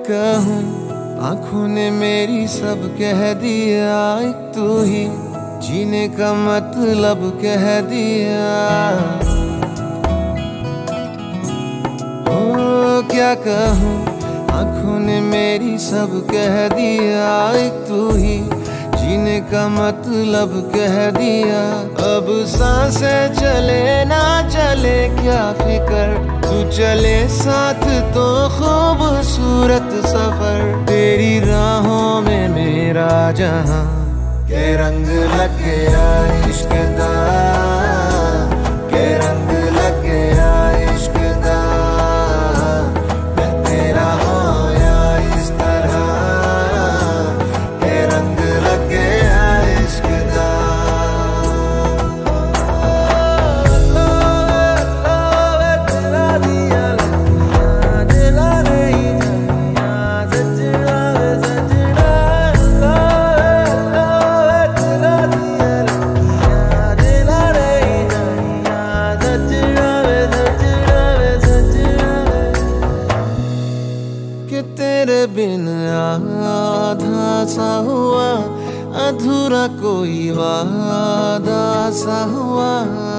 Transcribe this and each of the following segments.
कहूँ, आंखों ने मेरी सब कह दिया, एक तू ही जीने का मतलब कह दिया। ओ क्या कहूँ, आंखों ने मेरी सब कह दिया, एक तू ही जीने का मतलब कह दिया। अब सांसें चले ना चले क्या फिकर, तू चले साथ तो खूबसूरत सफर। तेरी राहों में मेरा जहां के रंग लग गया इश्क दा, के रंग लग गया इश्क दा। मैं तेरा होया इस तरह, के रंग लग गया इश्क दा। कि तेरे बिन आधा सा हुआ, अधूरा कोई वादा सा हुआ।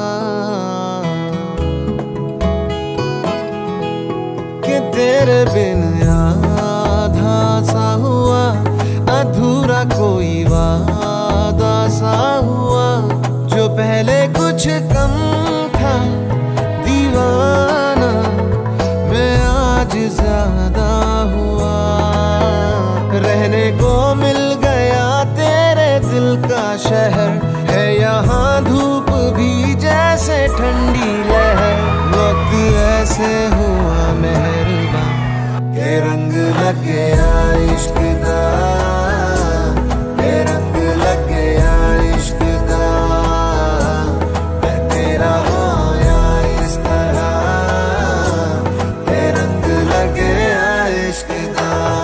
कि तेरे बिन आधा सा हुआ, अधूरा कोई वादा सा हुआ। जो पहले कुछ कम था दीवाना, मैं आज ज्यादा हुआ। रहने को मिल गया तेरे दिल का शहर, है यहाँ धूप भी जैसे ठंडी लहर। वक्त ऐसे हुआ मेहरबान, के रंग लग गया इश्क दा, के रंग लग गया इश्क दा। मैं तेरा होया इस तरह, के रंग लग गया इश्क दा।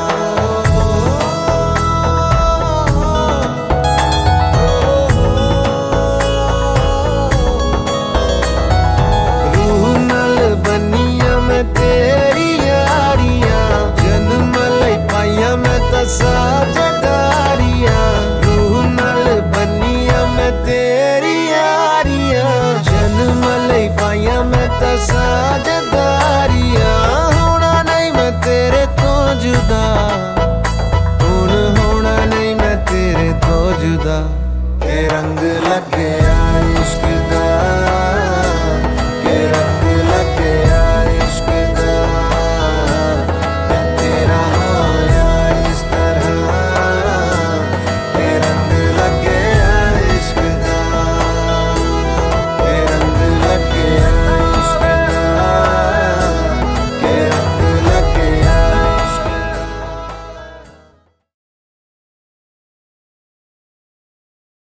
रूह नाल बनिया मैं तेरी यारियां, जन्म लई पाइया मैं तां साझेदारियां। रूह नाल बनिया मैं तेरी यारियां, जन्म लई पाइया मैं तां साझेदारियां। होना नहीं मैं तेरे तो जुदा, हुण होना नहीं मैं तेरे तो जुदा। के रंग लग गया इश्क दा।